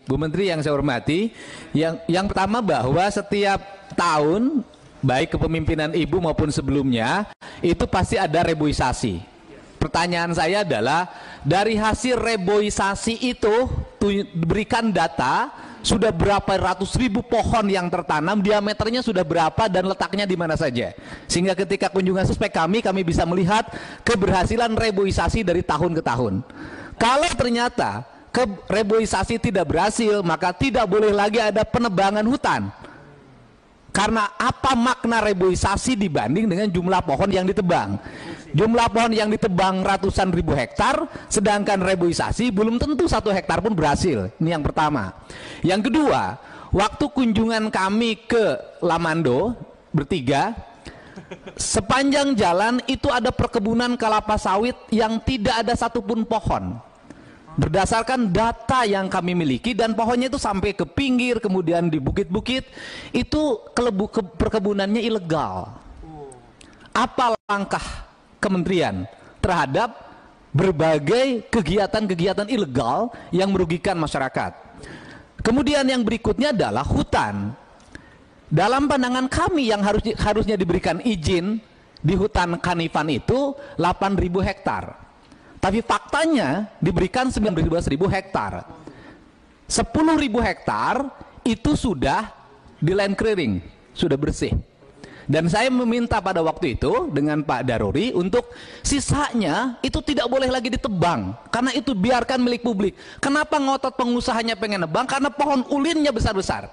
Bu Menteri yang saya hormati, yang pertama bahwa setiap tahun baik kepemimpinan Ibu maupun sebelumnya itu pasti ada reboisasi. Pertanyaan saya adalah dari hasil reboisasi itu berikan data sudah berapa ratus ribu pohon yang tertanam, diameternya sudah berapa dan letaknya di mana saja, sehingga ketika kunjungan suspek kami bisa melihat keberhasilan reboisasi dari tahun ke tahun. Kalau ternyata reboisasi tidak berhasil, maka tidak boleh lagi ada penebangan hutan. Karena apa makna reboisasi dibanding dengan jumlah pohon yang ditebang? Jumlah pohon yang ditebang ratusan ribu hektar, sedangkan reboisasi belum tentu 1 hektar pun berhasil. Ini yang pertama. Yang kedua, waktu kunjungan kami ke Lamando bertiga, sepanjang jalan itu ada perkebunan kelapa sawit yang tidak ada satupun pohon. Berdasarkan data yang kami miliki, dan pohonnya itu sampai ke pinggir, kemudian di bukit-bukit, itu perkebunannya ilegal. Apa langkah kementerian terhadap berbagai kegiatan-kegiatan ilegal yang merugikan masyarakat? Kemudian yang berikutnya adalah hutan. Dalam pandangan kami yang harusnya diberikan izin di hutan Kanifan itu 8.000 hektar. Tapi faktanya diberikan 19.000 hektar. 10.000 hektar itu sudah di land clearing, sudah bersih. Dan saya meminta pada waktu itu dengan Pak Daruri untuk sisanya itu tidak boleh lagi ditebang, karena itu biarkan milik publik. Kenapa ngotot pengusahanya pengen nebang? Karena pohon ulinnya besar-besar.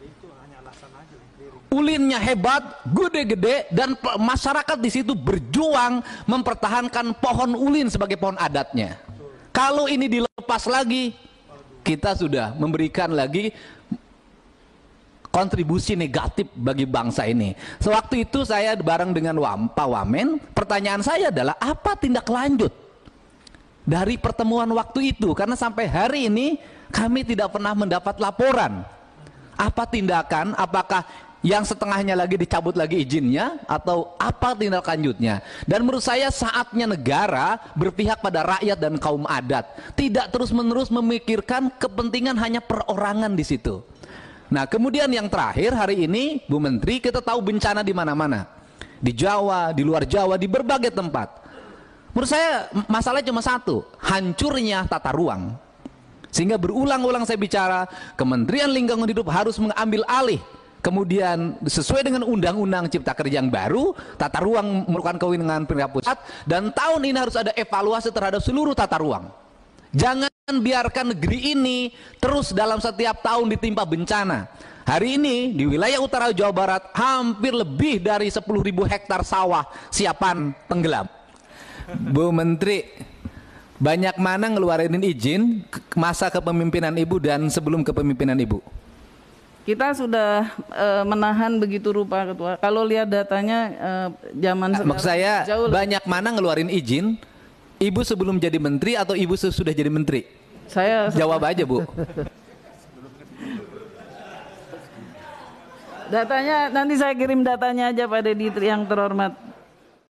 Ulinnya hebat, gede-gede, dan masyarakat di situ berjuang mempertahankan pohon ulin sebagai pohon adatnya. Kalau ini dilepas lagi, kita sudah memberikan lagi kontribusi negatif bagi bangsa ini. Sewaktu itu saya bareng dengan Pak Wamen, pertanyaan saya adalah apa tindak lanjut dari pertemuan waktu itu? Karena sampai hari ini kami tidak pernah mendapat laporan. Apa tindakan, apakah yang setengahnya lagi dicabut lagi izinnya, atau apa tindak lanjutnya? Dan menurut saya saatnya negara berpihak pada rakyat dan kaum adat, tidak terus-menerus memikirkan kepentingan hanya perorangan di situ. Nah, kemudian yang terakhir hari ini, Bu Menteri, kita tahu bencana di mana-mana, di Jawa, di luar Jawa, di berbagai tempat. Menurut saya masalahnya cuma satu, hancurnya tata ruang. Sehingga berulang-ulang saya bicara, Kementerian Lingkungan Hidup harus mengambil alih. Kemudian sesuai dengan Undang-Undang Cipta Kerja yang baru, tata ruang merupakan kewenangan pemerintah pusat, dan tahun ini harus ada evaluasi terhadap seluruh tata ruang. Jangan biarkan negeri ini terus dalam setiap tahun ditimpa bencana. Hari ini di wilayah utara Jawa Barat hampir lebih dari 10.000 hektar sawah siapan tenggelam. Bu Menteri, banyak mana ngeluarin izin masa kepemimpinan Ibu dan sebelum kepemimpinan Ibu? Kita sudah menahan begitu rupa, Ketua. Kalau lihat datanya zaman sekarang, maksud saya jauh banyak mana ngeluarin izin Ibu sebelum jadi menteri atau Ibu sudah jadi menteri? Saya jawab aja, Bu. Datanya nanti saya kirim datanya aja pada yang terhormat.